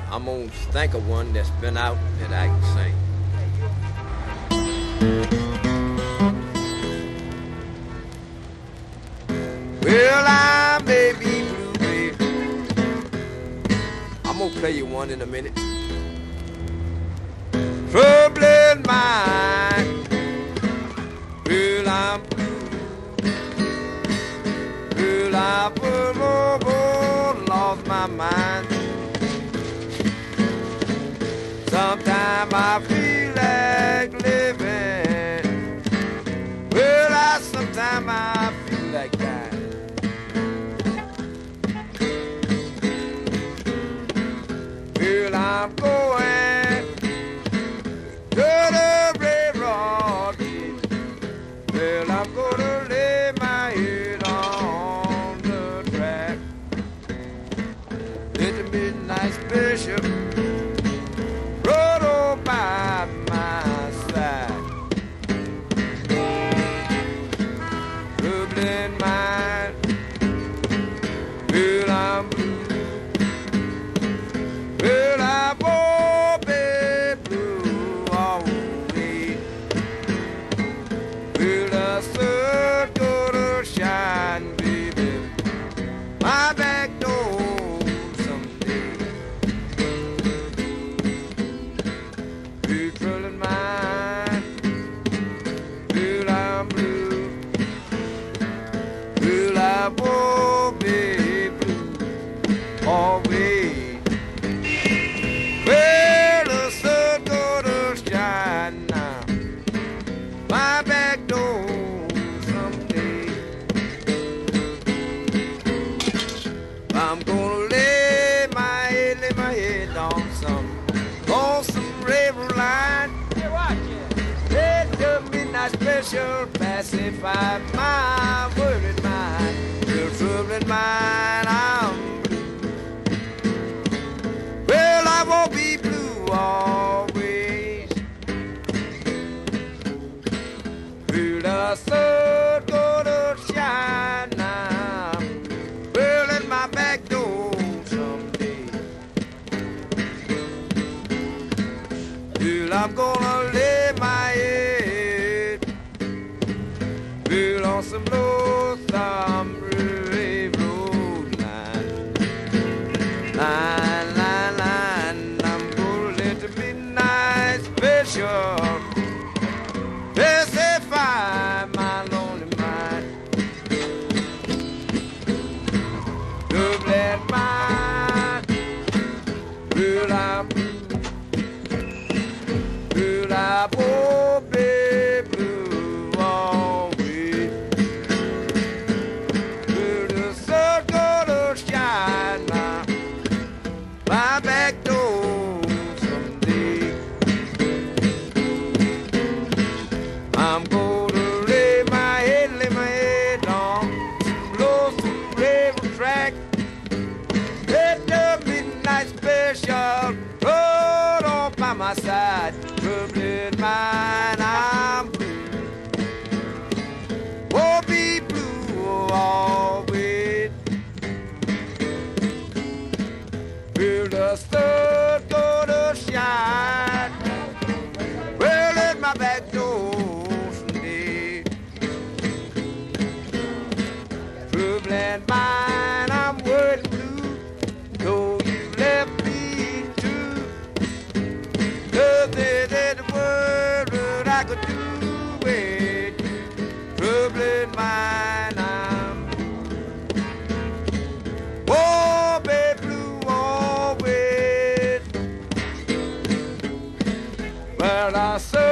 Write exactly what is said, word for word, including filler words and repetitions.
I'm gonna think of one that's been out that I can sing. Well, I may be blue, baby. I'm gonna play you one in a minute. Troubling mind. Well, I'm blue. Well, I put more, lost my mind. Sometimes I feel like living. Well, I sometimes I feel like dying. Well, I'm going to the railroad. Well, I'm gonna lay my head on the track. Let the midnight special rode on by my side. Troubling mind. Well, I'm blue. Well, I won't be blue always. Well, the sun gonna shine, baby, my back door someday. Well, troubling mind. Well, I'm blue. Well, I won't be blue always. Well, the sun gonna shine now, my back door someday. I'm gonna lay my head, lay my head on some, on some railroad line. Let the midnight special pacify my worried mind. The troubling mind, I'm well, I won't be blue always. Well, the sun gonna shine now. Well, at my back door someday. Well, I'm gonna lay my head. Well, on some low-thumb railroad line. Line, line, line. I'm gonna let the midnight special pacify my lonely mind. Troubling mind. Well, I'm blue. Well, I won't be blue always. Well, the sun gonna shine now, my back door someday. I'm gonna lay my head, lay my head on some lonesome railroad track. Let the midnight special roll on by my side. Troubling mind, I'm blue. Won't be blue always. Well, the sun gonna shine. Well, at my back door someday. Troubling mind, I'm worried blue. Though you left me too. Nothing in the world I could do with you. Troubling mind, I'm blue. Won't be blue always. Well, I said